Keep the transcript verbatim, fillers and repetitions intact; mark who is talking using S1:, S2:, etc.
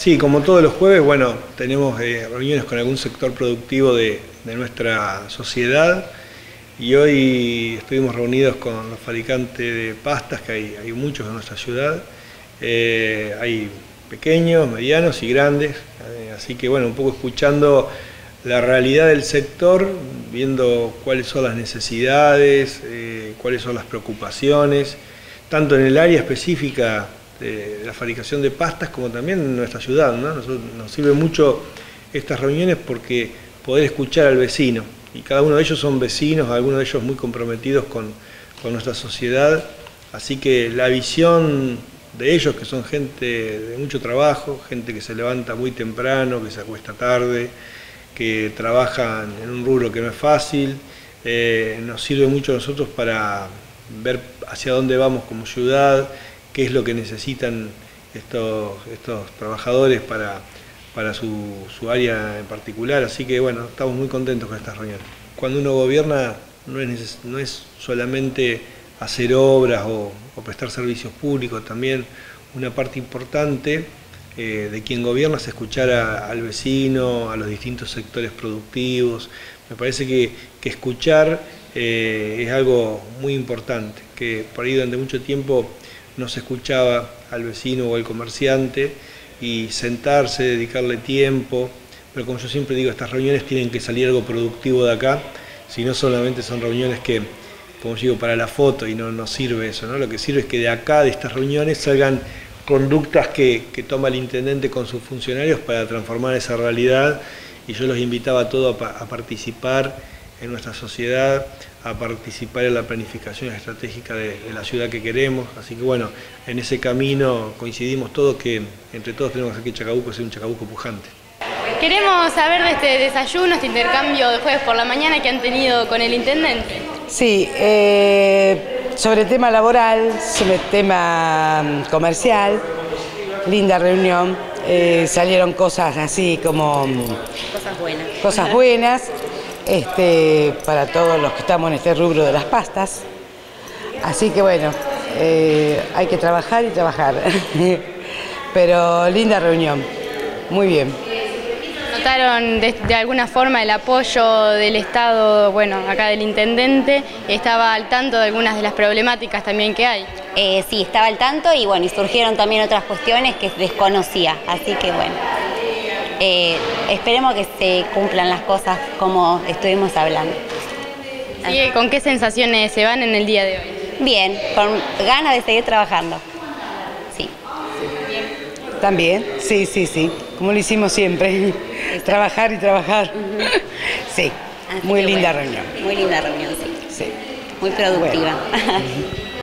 S1: Sí, como todos los jueves, bueno, tenemos eh, reuniones con algún sector productivo de, de nuestra sociedad y hoy estuvimos reunidos con los fabricantes de pastas, que hay, hay muchos en nuestra ciudad, eh, hay pequeños, medianos y grandes, eh, así que bueno, un poco escuchando la realidad del sector, viendo cuáles son las necesidades, eh, cuáles son las preocupaciones, tanto en el área específica de la fabricación de pastas como también en nuestra ciudad, ¿no? Nosotros, nos sirve mucho estas reuniones porque poder escuchar al vecino, y cada uno de ellos son vecinos, algunos de ellos muy comprometidos con, con nuestra sociedad, así que la visión de ellos, que son gente de mucho trabajo, gente que se levanta muy temprano, que se acuesta tarde, que trabajan en un rubro que no es fácil, eh, nos sirve mucho a nosotros para ver hacia dónde vamos como ciudad, qué es lo que necesitan estos, estos trabajadores para, para su, su área en particular, así que bueno, estamos muy contentos con estas reuniones. Cuando uno gobierna no es, no es solamente hacer obras o, o prestar servicios públicos, también una parte importante eh, de quien gobierna es escuchar a, al vecino, a los distintos sectores productivos. Me parece que, que escuchar eh, es algo muy importante, que por ahí durante mucho tiempo no se escuchaba al vecino o al comerciante, y sentarse, dedicarle tiempo, pero como yo siempre digo, estas reuniones tienen que salir algo productivo de acá, si no solamente son reuniones que, como yo digo, para la foto, y no nos sirve eso, ¿no? Lo que sirve es que de acá, de estas reuniones, salgan conductas que, que toma el intendente con sus funcionarios para transformar esa realidad, y yo los invitaba a todos a, a participar en nuestra sociedad, a participar en la planificación estratégica de, de la ciudad que queremos, así que bueno, en ese camino coincidimos todos que entre todos tenemos que hacer que Chacabuco sea un Chacabuco pujante.
S2: Queremos saber de este desayuno, este intercambio de jueves por la mañana que han tenido con el intendente.
S3: Sí, eh, sobre el tema laboral, sobre el tema comercial, linda reunión, eh, salieron cosas así como...
S2: Cosas buenas.
S3: Cosas buenas. Este, para todos los que estamos en este rubro de las pastas. Así que bueno, eh, hay que trabajar y trabajar. Pero linda reunión, muy bien.
S2: ¿Notaron de, de alguna forma el apoyo del Estado, bueno, acá del intendente? ¿Estaba al tanto de algunas de las problemáticas también que hay?
S4: Eh, sí, estaba al tanto y bueno, y surgieron también otras cuestiones que desconocía, así que bueno. Eh, esperemos que se cumplan las cosas como estuvimos hablando.
S2: ¿Y con qué sensaciones se van en el día de hoy?
S4: Bien, con ganas de seguir trabajando. Sí.
S3: También, sí, sí, sí, como lo hicimos siempre, trabajar y trabajar. Uh-huh. Sí, así muy linda bueno, reunión.
S4: Muy linda reunión, sí.
S3: Sí.
S4: Muy productiva.
S3: Bueno.